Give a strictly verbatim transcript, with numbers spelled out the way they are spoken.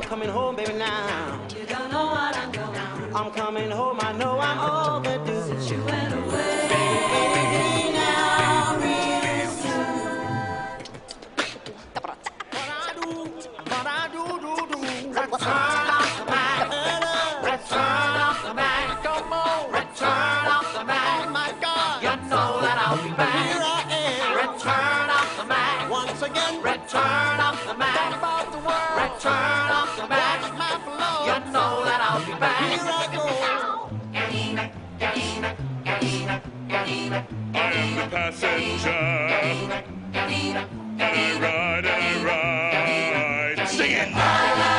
coming home, baby, now. You don't know what I'm going. I'm coming home, I know I'm overdue. Since you went away. Baby, now, real soon. What I do, what I do, do, do. Return of the Mac. Return of the Mac. Come on, return of the Mac. Oh my God, you know that I'll be back. Here I am. Return of the Mac. Once again, return of the Mac. Talk about the world. Return of the Mac. My flow. You know that I'll be back. Here I go. I am the passenger. I ride, I ride. Sing it!